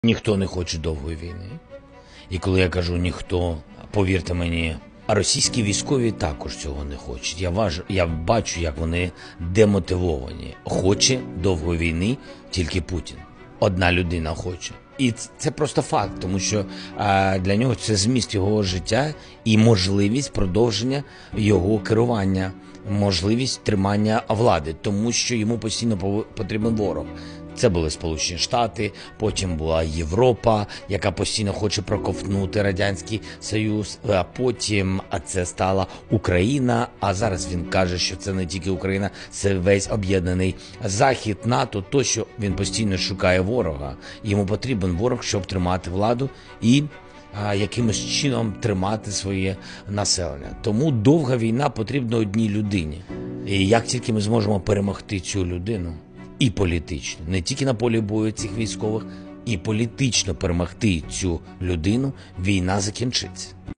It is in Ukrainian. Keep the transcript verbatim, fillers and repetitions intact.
Ніхто не хоче довгої війни. І коли я кажу ніхто, повірте мені, а російські військові також цього не хочуть. Я, важ... я бачу, як вони демотивовані. Хоче довгої війни тільки Путін. Одна людина хоче. І це просто факт, тому що а, для нього це зміст його життя і можливість продовження його керування, можливість тримання влади, тому що йому постійно потрібен ворог. Це були Сполучені Штати, потім була Європа, яка постійно хоче проковтнути Радянський Союз, а потім а це стала Україна, а зараз він каже, що це не тільки Україна, це весь об'єднаний Захід, НАТО, то, що він постійно шукає ворога. Йому потрібен ворог, щоб тримати владу і а, якимось чином тримати своє населення. Тому довга війна потрібна одній людині. І як тільки ми зможемо перемогти цю людину, і політично, не тільки на полі бою цих військових, і політично перемогти цю людину, війна закінчиться.